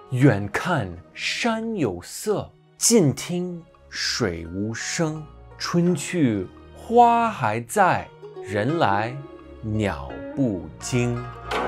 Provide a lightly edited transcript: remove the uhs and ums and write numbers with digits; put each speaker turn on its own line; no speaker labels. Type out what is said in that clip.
远看山有色，近听水无声。春去花还在，人来鸟不惊。